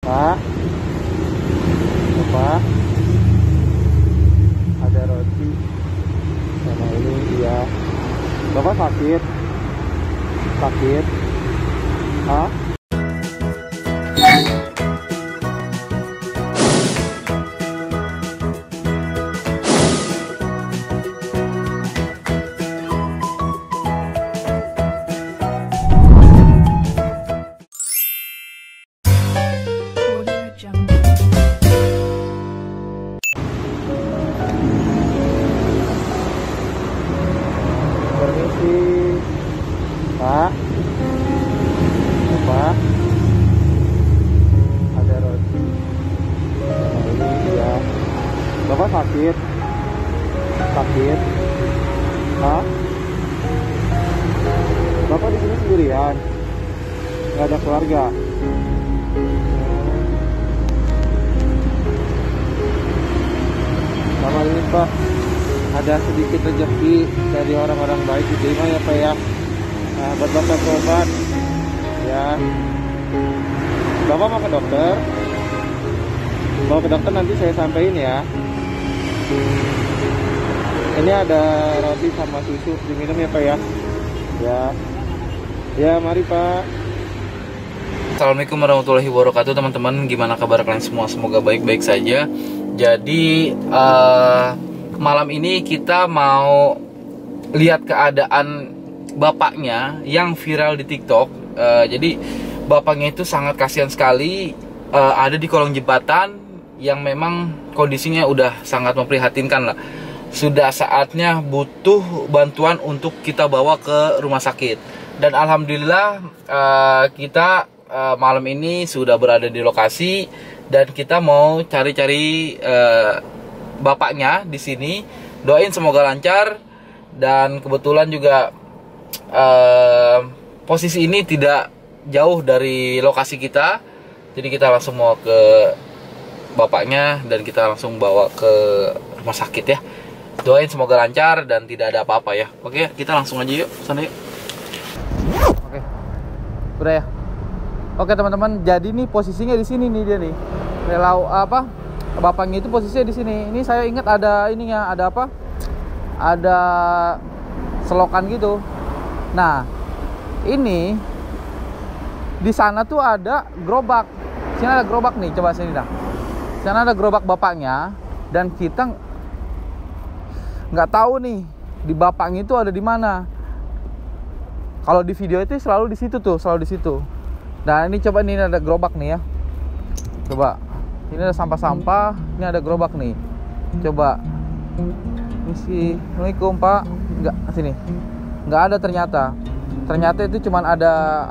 Pak, Bapak, ada roti sama ini dia. Bapak sakit? Sakit? Hah? Permisi, Pak, Bapak, ada roti sama ini dia. Bapak sakit? Sakit? Hah? Bapak di sini sendirian? Nggak ada keluarga? Sama ini Pak, ada sedikit rezeki dari orang-orang baik, diterima ya Pak ya. Nah, buat Bapak berobat ya. Bapak mau ke dokter? Mau ke dokter nanti saya sampaikan ya. Ini ada roti sama susu, diminum ya Pak ya. Ya mari Pak. Assalamualaikum warahmatullahi wabarakatuh teman-teman. Gimana kabar kalian semua? Semoga baik-baik saja. Jadi malam ini kita mau lihat keadaan bapaknya yang viral di TikTok. Jadi bapaknya itu sangat kasihan sekali, ada di kolong jembatan yang memang kondisinya udah sangat memprihatinkan lah. Sudah saatnya butuh bantuan untuk kita bawa ke rumah sakit. Dan alhamdulillah kita malam ini sudah berada di lokasi dan kita mau cari-cari bapaknya di sini. Doain semoga lancar, dan kebetulan juga posisi ini tidak jauh dari lokasi kita, jadi kita langsung mau ke bapaknya dan kita langsung bawa ke rumah sakit ya. Doain semoga lancar dan tidak ada apa-apa ya. Oke, kita langsung aja yuk, sana yuk. Oke, udah ya. Oke teman-teman, jadi nih posisinya di sini nih dia nih. Bapaknya itu posisinya di sini. Ini saya ingat ada ininya, ada apa? Ada selokan gitu. Nah, ini di sana tuh ada gerobak. Sini ada gerobak nih, coba sini dah. Sana ada gerobak bapaknya, dan kita nggak tahu nih di bapaknya itu ada di mana. Kalau di video itu selalu di situ tuh, selalu di situ. Nah, ini coba, ini ada gerobak nih ya. Coba. Ini ada sampah-sampah, ini ada gerobak nih. Coba. Assalamualaikum Pak. Enggak, sini. Enggak ada ternyata. Ternyata itu cuman ada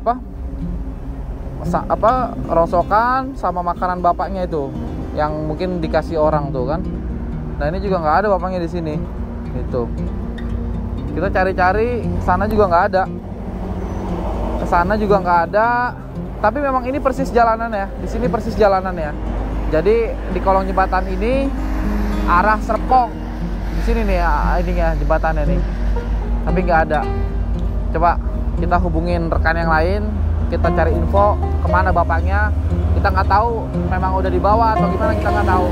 rongsokan sama makanan bapaknya itu, yang mungkin dikasih orang tuh kan. Nah, ini juga nggak ada bapaknya di sini. Itu. Kita cari-cari, sana juga nggak ada. Kesana juga nggak ada. Tapi memang ini persis jalanan ya. Di sini persis jalanan ya. Jadi di kolong jembatan ini arah Serpong. Di sini nih ya, ini ya jembatannya nih. Tapi nggak ada. Coba kita hubungin rekan yang lain, kita cari info kemana bapaknya. Kita nggak tahu memang udah dibawa atau gimana, kita nggak tahu.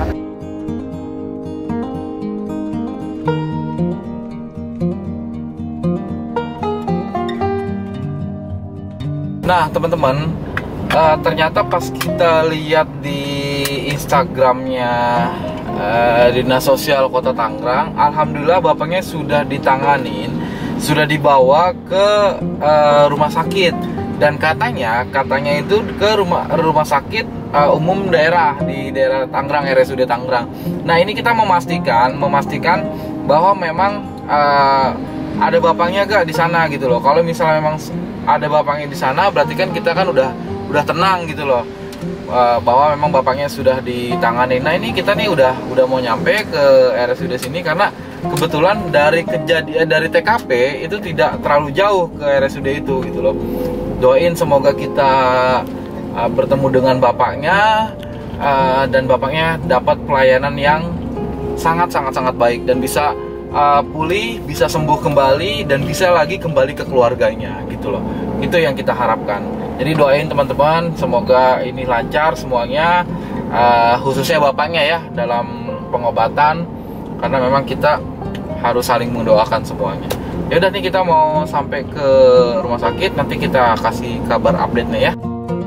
Nah teman-teman, ternyata pas kita lihat di Instagramnya Dinas Sosial Kota Tangerang, alhamdulillah bapaknya sudah ditanganin, sudah dibawa ke rumah sakit. Dan katanya itu ke rumah sakit umum daerah di daerah Tangerang, RSUD Tangerang. Nah, ini kita memastikan bahwa memang ada bapaknya gak di sana gitu loh. Kalau misalnya memang ada bapaknya di sana, berarti kan kita kan udah tenang gitu loh, bahwa memang bapaknya sudah ditangani. Nah, ini kita nih udah mau nyampe ke RSUD sini, karena kebetulan dari TKP itu tidak terlalu jauh ke RSUD itu gitu loh. Doain semoga kita bertemu dengan bapaknya, dan bapaknya dapat pelayanan yang sangat baik dan bisa pulih, bisa sembuh kembali, dan bisa lagi kembali ke keluarganya gitu loh. Itu yang kita harapkan. Jadi doain teman-teman, semoga ini lancar semuanya, khususnya bapaknya ya dalam pengobatan, karena memang kita harus saling mendoakan semuanya. Ya udah nih, kita mau sampai ke rumah sakit, nanti kita kasih kabar update-nya ya.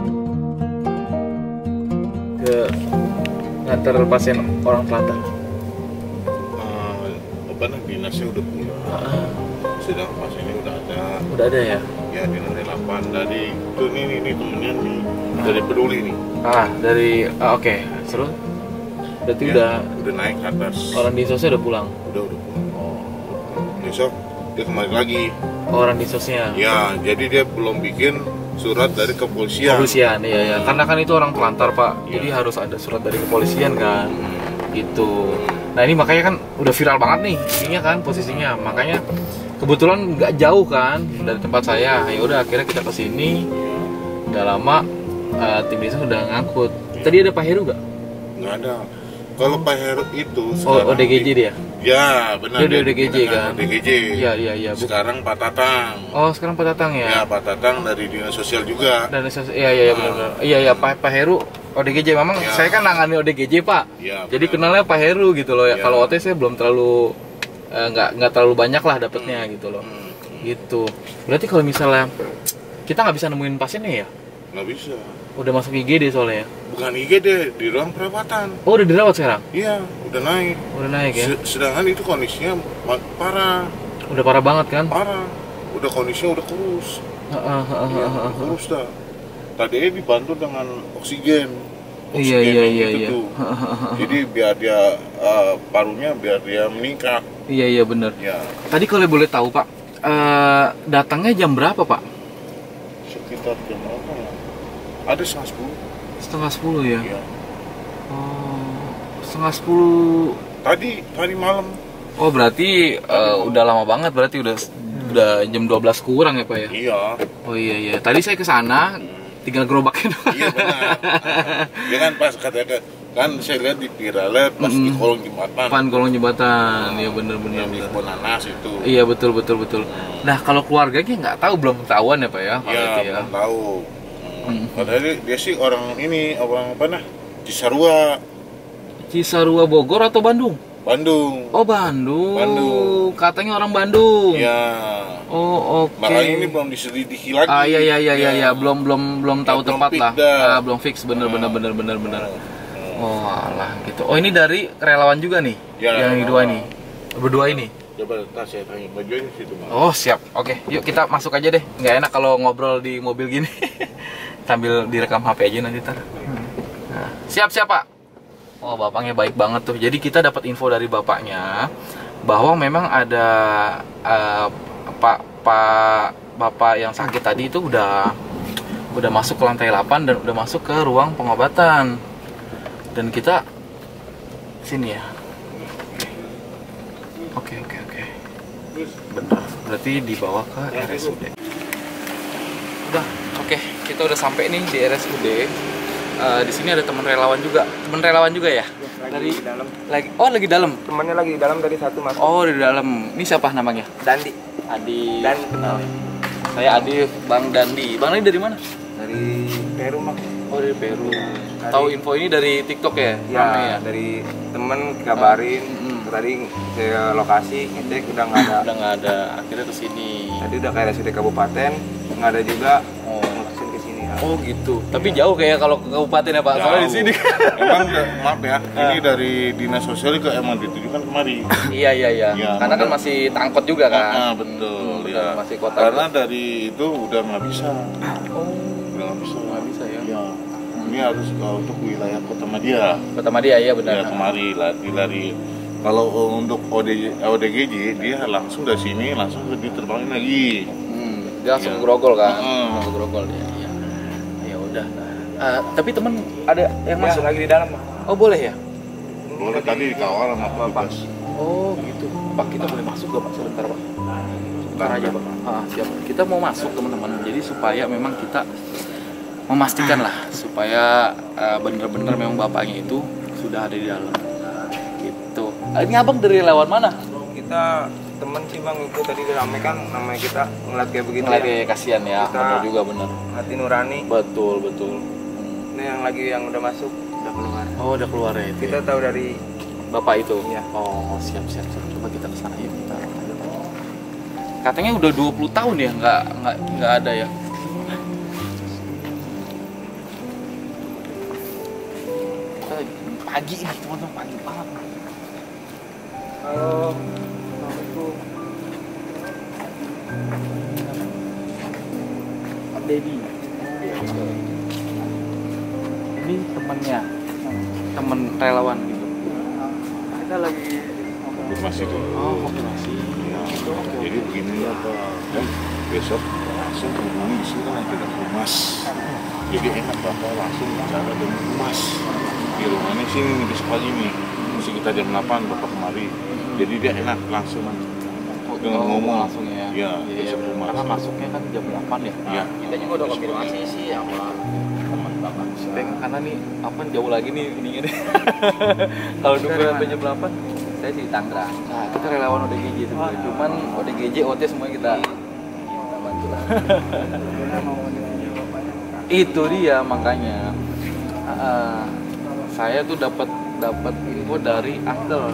Ke ngantar pasien orang telantar. Dinasnya udah pulang, sedang pasiennya udah ada. Udah ada ya? Ya, dinas 8 dari itu nih temennya nih dari Peduli nih. Oke, seru. Berarti Ya, udah naik ke atas. orang di sosnya udah pulang. Udah pulang. Besok dia kembali lagi. Orang di sosnya. Ya, jadi dia belum bikin surat dari kepolisian. Kepolisian, iya ya. Karena kan itu orang telantar, Pak. Ya. Jadi harus ada surat dari kepolisian kan. Gitu. Nah, ini makanya kan udah viral banget nih ininya kan posisinya. Makanya kebetulan nggak jauh kan dari tempat saya. Ya udah, akhirnya kita ke sini. Udah lama tim desa sudah ngangkut. Tadi ada Pak Heru nggak? Nggak ada. Kalau Pak Heru itu Oh, ODGJ dia. Ya, benar. Dia ODGJ kan? ODGJ. Iya. Sekarang Pak Tatang. Oh, sekarang Pak Tatang ya? Ya, Pak Tatang dari dinas sosial juga. Dan iya benar. Iya Pak Heru ODGJ. Memang Ya. saya kan nangani ODGJ, Pak. Ya, Jadi benar. kenalnya Pak Heru gitu loh ya. Ya. Kalau OT saya belum terlalu nggak terlalu banyak lah dapetnya gitu loh. Gitu. Berarti kalau misalnya kita nggak bisa nemuin pasiennya ya? Nggak bisa. Udah masuk IGD soalnya. Bukan IGD, di ruang perawatan. Oh, udah dirawat sekarang? Iya, udah naik. Udah naik ya? Sedangkan itu kondisinya parah. Udah parah banget kan? Parah. Udah kondisinya udah kurus. Iya, kurus dah. Tadinya dibantu dengan oksigen. Iya. Tuh. Jadi biar dia parunya biar dia meningkat. Iya bener. Ya, Tadi kalau boleh tahu Pak, datangnya jam berapa Pak? sekitar jam berapa ya? Ada 9:30. Setengah 10 ya? Iya. Oh, setengah 10. Tadi malam. Oh, berarti udah lama banget, berarti udah jam 12 kurang ya Pak ya? Iya. Oh iya. Tadi saya ke sana, tinggal gerobaknya doang. Iya benar. Dia kan pas katakan kan saya lihat di viralnya pas di kolong jembatan. Pan kolong jembatan, iya bener. Yang di kebun nanas itu. Iya betul. Nah kalau keluarganya nggak tahu, belum ketahuan ya Pak ya? Kalau Iya, itu ya. belum tahu. Padahal dia sih orang apa nah? Cisarua Bogor atau Bandung? Bandung. Oh Bandung. Bandung. Katanya orang Bandung. Ya. Oh oke. Makanya ini belum diselidiki lagi. Iya. Belum tahu belum tepat fix lah. dah. Belum fix bener. Oh alah gitu. Oh ini dari relawan juga nih? Ya, yang relawan. berdua ini? Coba saya tanya bajunya situ Bang. Oh siap, oke yuk kita masuk aja deh. Nggak enak kalau ngobrol di mobil gini. Sambil direkam HP aja nanti ntar. Nah, siap Pak. Oh bapaknya baik banget tuh. Jadi kita dapat info dari bapaknya bahwa memang ada bapak yang sakit tadi itu udah masuk ke lantai 8 dan udah masuk ke ruang pengobatan. Dan kita sini ya. Oke. Benar. Berarti dibawa ke RSUD. Udah, oke. Kita udah sampai nih di RSUD. Di sini ada teman relawan juga. Teman relawan juga ya? Lagi di dalam. Lagi dalam. Temannya lagi di dalam, tadi satu masuk. Oh, di dalam. Ini siapa namanya? Dandi. Adi. Dan Saya Adi, Bang Dandi. Bang Dandi dari mana? dari Peru mak. Oh, dari Peru. Tahu info ini dari TikTok ya? Rame Ya, dari temen kabarin. Tadi saya lokasi ngecek udah nggak ada. Udah nggak ada. Akhirnya kesini. Tadi udah kayak RSUD kabupaten nggak ada juga. Oh. Langsung ke sini. Oh gitu. Tapi jauh kayak kalau ke kabupaten ya Pak. Soalnya di sini. Emang maaf ya, ini dari dinas sosial ke emang ditujukan kemari. Iya. Ya, Karena kan masih tangkot juga kan. Betul. Betul, Ya. masih kota. Karena dari itu udah nggak bisa. Oh, Udah nggak bisa. nggak bisa ya. Ya. Ini harus untuk wilayah Kota Madia. Kota Madia ya benar. Ya kemari lari. Kalau untuk ODGJ dia langsung dari sini langsung diterbangin lagi. Dia langsung Iya. grogol kan. Heeh. Langsung grogol dia. Iya. Ya udah. Tapi temen ada yang Ya, masuk. lagi di dalam mak. Oh boleh ya? Boleh tadi dikawal sama petugas. Oh gitu. Pak kita boleh masuk gak Pak sebentar Pak? Sebentar aja Pak. Siap. Kita mau masuk teman-teman. Jadi supaya memang kita memastikan lah supaya bener-bener memang bapaknya itu sudah ada di dalam. Gitu. Ini abang dari relawan mana? Kita temen sih bang, itu tadi rame kan namanya kita ngeliat kayak begitu Lagi ya. kasihan ya, Kita- bener juga bener. Hati nurani. Betul. Ini yang udah masuk udah keluar. Oh, udah keluar ya itu. Kita tahu dari Bapak itu? Iya. Oh, siap. Coba kita ke sana yuk. Kita. Katanya udah 20 tahun ya nggak ada ya. Kita pagi ini teman-teman, pagi banget. Halo. Pak Dedi. Ini temennya, temen relawan gitu. Kita lagi Konfirmasi tuh. Oh, konfirmasi. Ya, jadi begini kan besok langsung hubungi di sini kan ada humas. Jadi enak bapak langsung bicara dengan humas di rumahnya sini besok pagi nih. Mesti kita jam 8 bapak kemari. Jadi dia enak langsung dengan ngomong langsung ya. Iya, besok humas. Karena masuknya kan jam 8 ya. Iya. kita juga udah konfirmasi sih sama teman bapak. Karena nih apa jauh lagi nih ininya nih. Kalau nunggu sampai jam 8. Saya di Tangerang. Nah, kita relawan ODGJ sebenarnya. Cuman ODGJ OT semua kita bantu lah. Itu dia makanya. Saya tuh dapat info dari Uncle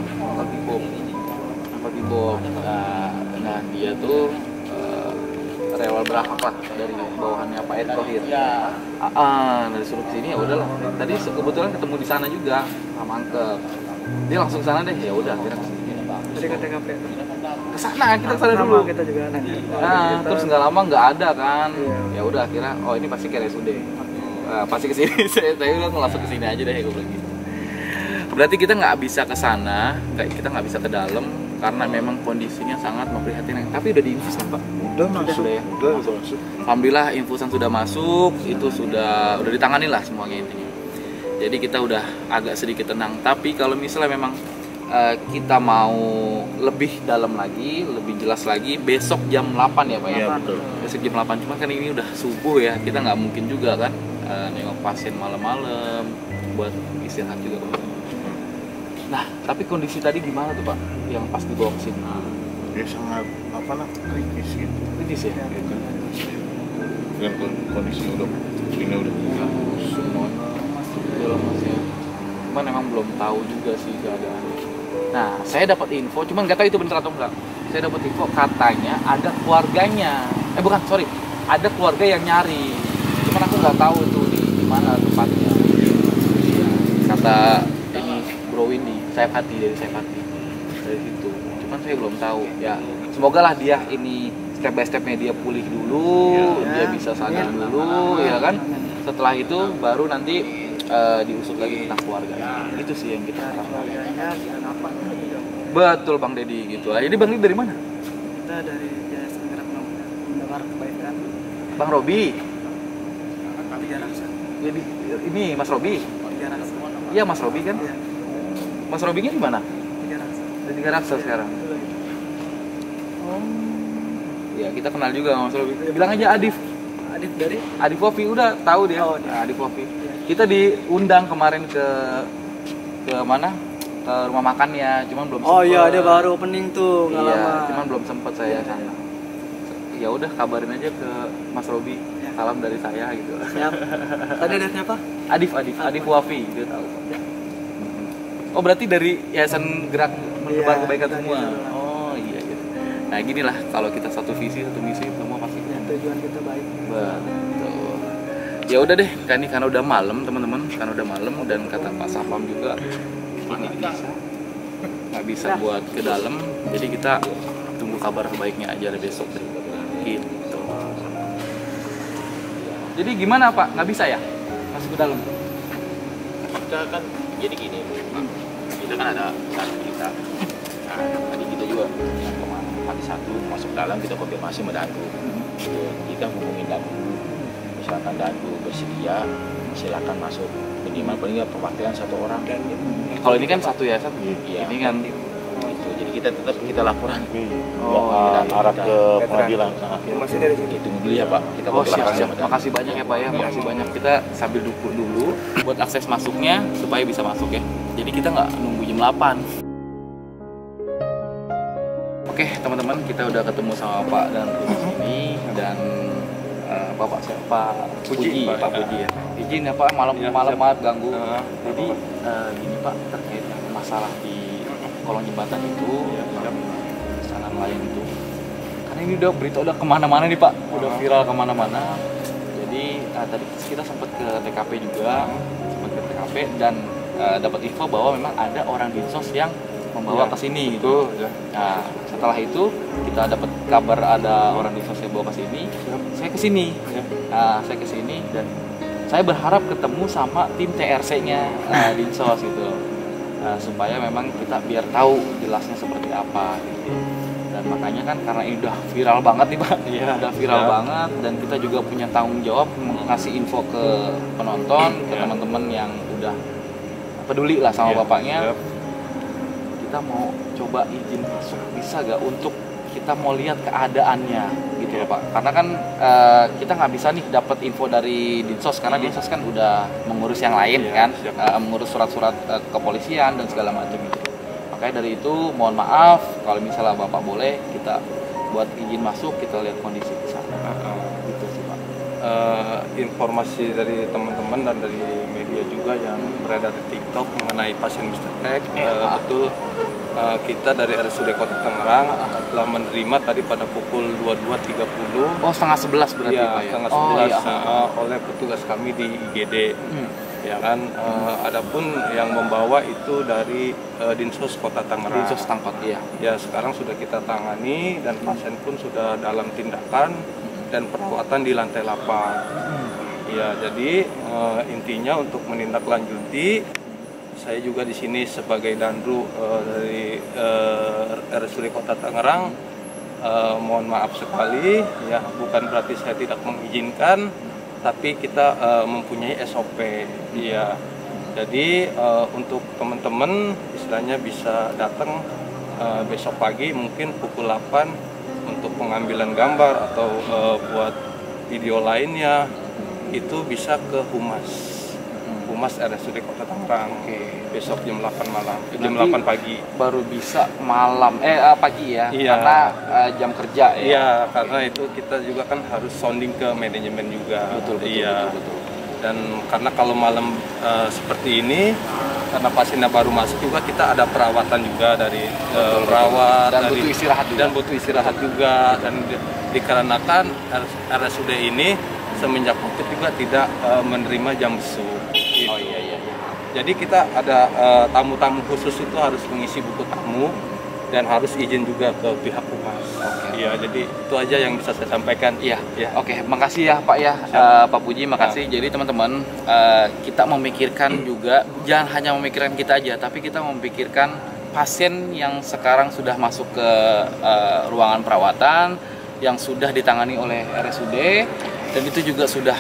Tibo. Nah, dia tuh relawan berapa Pak dari bawahannya Pak Erick Thohir. Dari suruh sini ya udahlah. Tadi kebetulan ketemu di sana juga sama Uncle. Dia langsung sana deh, ya udah akhirnya kesini. Tadi ke TKP. Kesana kita kesana dulu. Kita juga nanti. Terus nggak lama nggak ada kan. Ya udah akhirnya oh ini pasti ke RSUD. Pasti kesini. saya udah langsung kesini aja deh gue bilang gitu. Berarti kita nggak bisa ke sana, kita nggak bisa ke dalam karena memang kondisinya sangat memprihatinkan. Tapi udah diinfus kan Pak? Udah masuk. ya. Udah masuk. Alhamdulillah infusan sudah masuk, itu sudah ditangani lah semuanya intinya. Jadi kita udah agak sedikit tenang. Tapi kalau misalnya memang kita mau lebih dalam lagi, lebih jelas lagi, besok jam 8 ya Pak ya? Iya betul. Besok jam 8, cuma kan ini udah subuh ya, kita nggak mungkin juga kan nengok pasien malam-malam buat istirahat juga Pak. Nah, tapi kondisi tadi gimana tuh Pak? Yang pas dibawa ke sini? Dia sangat kritis gitu. Kritis ya? Dengan kondisinya udah ini udah semua. Belum masih. Cuman emang belum tahu juga sih keadaannya. Nah, saya dapat info, cuman nggak tahu itu bener atau enggak. Saya dapat info katanya ada keluarganya. Ada keluarga yang nyari. Cuman aku nggak tahu tuh di mana tempatnya. Kata ini Bro Windy, dari Sayap Hati dari situ. Cuman saya belum tahu. Ya, semoga lah dia ini step by stepnya dia pulih dulu, dia bisa sadar dulu, ya kan. Setelah itu baru nanti diusut lagi tentang keluarga. Itu sih yang kita harapkan. Betul Bang Dedi gitu. Jadi Bang Dedi dari mana? Kita dari Yayasan Gerak Mendabar Kebaikan Bang Robi. Tiga Raksa. Jadi ini Mas Robi. Tiga Raksa. Iya Mas Robi kan? Iya, Mas Robinya di mana? Tiga Raksa. Di Tiga Raksa sekarang. Ya kita kenal juga sama Mas Robi. Bilang aja Adif. Adif dari Adif Wafi udah tahu dia. Oh, dia. Adif Wafi. Kita diundang kemarin ke mana? Ke rumah makannya, cuman belum Oh sempet. iya, dia baru opening tuh, nggak Iya, lama. cuman belum sempet saya sana. Ya udah kabarin aja ke Mas Robi. Ya. Salam dari saya gitu. Siap. Tadi Adifnya apa? Adif Wafi dia tahu. Oh berarti dari Yayasan Gerak Mendebar Iya, Kebaikan kita semua. gitu. Oh iya gitu. Nah ginilah kalau kita satu visi satu misi semua pasti Ya, tujuan kita baik. betul. Ya udah deh, kan ini karena udah malam teman-teman, karena udah malam dan kata Pak Sapam juga nggak bisa buat ke dalam, jadi kita tunggu kabar baiknya aja deh besok deh. Gitu. Jadi gimana Pak? Nggak bisa ya masuk ke dalam? Kita kan jadi gini, kita kan ada satu kita. Nah, tadi kita juga yang kemarin pagi satu masuk dalam kita konfirmasi sama Dandu. Kita hubungin Dandu. Misalkan Dandu bersedia, silakan masuk. Minimal paling nggak perwakilan satu orang. Kalau ini kan satu ya, satu. Iya. Ini kan Gitu. Jadi kita tetap kita laporan. oh, Arah ke pengadilan. Masih dari sini. Tunggu dulu ya Pak. Kita oh siap. konfirmasi sama Dandu. Makasih banyak ya Pak ya, makasih banyak. Kita sambil dulu buat akses masuknya supaya bisa masuk ya. Jadi kita nggak nunggu jam 8. Oke teman-teman, kita udah ketemu sama Pak dan di sini dan Bapak siapa? Puji, Pak Puji ya. Izin ya Pak, malam maaf ganggu. Jadi gini Pak, terkait yang masalah di kolong jembatan itu, sana nelayan itu. Karena ini udah berita udah kemana-mana nih Pak, udah viral kemana-mana. Jadi tadi kita sempat ke TKP juga, dan dapat info bahwa memang ada orang dinsos yang membawa ke sini gitu. Nah, setelah itu kita dapat kabar ada orang dinsos yang bawa ke sini. Saya ke sini. Nah, saya ke sini dan saya berharap ketemu sama tim TRC-nya dinsos gitu. Supaya memang kita biar tahu jelasnya seperti apa gitu. Dan makanya kan karena ini udah viral banget nih Pak. Udah viral banget dan kita juga punya tanggung jawab ngasih info ke penonton, ke teman-teman yang udah peduli lah sama bapaknya. Kita mau coba izin masuk, bisa gak untuk kita mau lihat keadaannya gitu loh Pak. Karena kan kita nggak bisa nih dapat info dari dinsos karena dinsos kan udah mengurus yang lain kan, mengurus surat-surat kepolisian dan segala macam gitu. Makanya dari itu mohon maaf kalau misalnya Bapak boleh kita buat izin masuk, kita lihat kondisi di sana. Gitu sih Pak. Informasi dari teman-teman dan dari media juga yang beredar di TikTok mengenai pasien Mr. X, betul kita dari RSUD Kota Tangerang telah menerima tadi pada pukul 22.30. Oh, setengah 11 berarti ya, Pak ya? setengah 11 oleh petugas kami di IGD. Ya kan, adapun yang membawa itu dari Dinsos Kota Tangerang. Dinsos Tangkot, iya. Ya, sekarang sudah kita tangani dan pasien pun sudah dalam tindakan dan perawatan di lantai 8. Ya, jadi intinya untuk menindaklanjuti, saya juga di sini sebagai Danru dari RSUD Kota Tangerang. Mohon maaf sekali, ya bukan berarti saya tidak mengizinkan, tapi kita mempunyai SOP. Ya, jadi untuk teman-teman istilahnya bisa datang besok pagi mungkin pukul 8 untuk pengambilan gambar atau buat video lainnya itu bisa ke Humas RSUD Kota Tangerang. Besok jam 8 malam, jam 8 pagi. Baru bisa malam, pagi ya, karena jam kerja ya. Iya, karena itu kita juga kan harus sounding ke manajemen juga. Betul. Dan karena kalau malam seperti ini, karena pasiennya baru masuk juga kita ada perawatan juga dari perawat dan butuh istirahat juga. Dan butuh istirahat juga dan dikarenakan RSUD ini semenjak COVID juga tidak menerima jam besuk. Gitu. Oh iya. Jadi kita ada tamu-tamu khusus itu harus mengisi buku tamu dan harus izin juga ke pihak humas. Iya, jadi itu aja yang bisa saya sampaikan. Iya. Oke, makasih ya Pak ya, Pak Puji, makasih. Jadi teman-teman, kita memikirkan juga, jangan hanya memikirkan kita aja, tapi kita memikirkan pasien yang sekarang sudah masuk ke ruangan perawatan, yang sudah ditangani oleh RSUD, dan itu juga sudah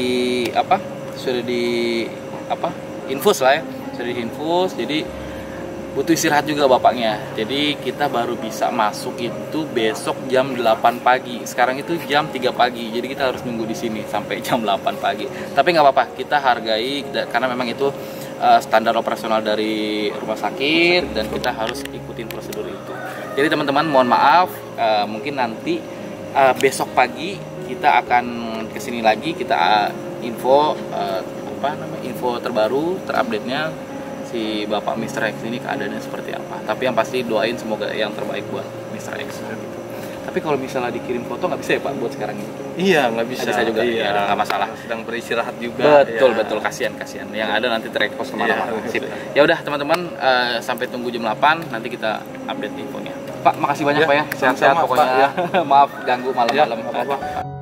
infus lah ya, sudah diinfus. Jadi butuh istirahat juga bapaknya. Jadi kita baru bisa masuk itu besok jam 8 pagi. Sekarang itu jam 3 pagi. Jadi kita harus nunggu di sini sampai jam 8 pagi. Tapi nggak apa-apa, kita hargai karena memang itu standar operasional dari rumah sakit dan kita harus ikutin prosedur itu. Jadi teman-teman mohon maaf, mungkin nanti besok pagi kita akan kesini lagi, kita info info terbaru, terupdate-nya si Bapak Mr. X ini keadaannya seperti apa. Tapi yang pasti doain semoga yang terbaik buat Mr. X gitu. Tapi kalau misalnya dikirim foto nggak bisa ya Pak buat sekarang ini? Iya, nggak bisa. Bisa juga, iya, nggak masalah. Sedang beristirahat juga. Betul, kasihan. Yang ada nanti terekspos kemana-mana. Ya udah teman-teman, sampai tunggu jam 8 nanti kita update infonya. Pak, makasih banyak Pak ya. Sehat-sehat pokoknya. Pak, ya. Maaf ganggu malam-malam. Ya, apa-apa.